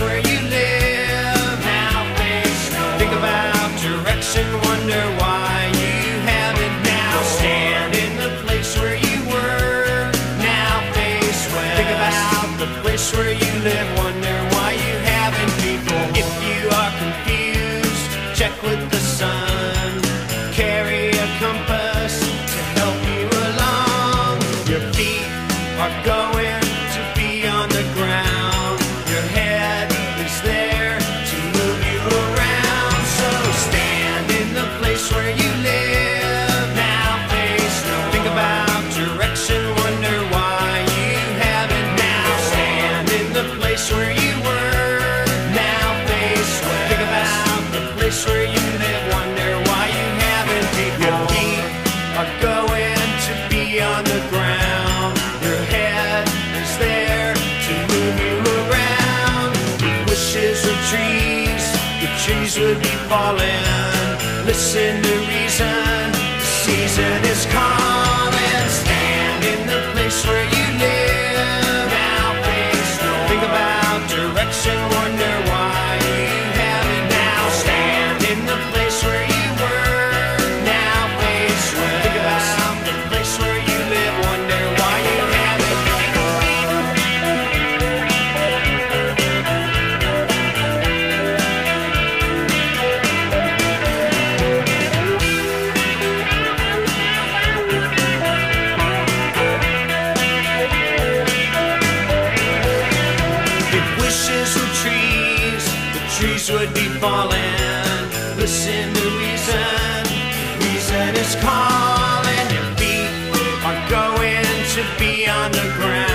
where you live. Now face north. Think about direction, wonder why you haven't. Now stand in the place where you were. Now face west. Think about the place where you live, wonder why you haven't. People, if you are confused, check with the sun. Carry a compass to help you along. Your feet are going to be on the ground. Your head is there to move you around. So stand in the place where you live. Now face north. Think about direction, wonder why you haven't. Now stand in the place where you were. Now face west. Think about the place where you live, wonder why you haven't. Your feet are going to be on the ground. Your head is there to move you around. If wishes were trees, the trees would be falling. Listen to reason, the season is calling. Stand in the place where you live. Now face north. Think about direction, wonder why you haven't. Now stand in the place where you were. Now face west. Think about the place where you live, wonder why you haven't. If wishes were trees, the trees would be falling. Listen to reason, reason is calling. Your feet are going to be on the ground.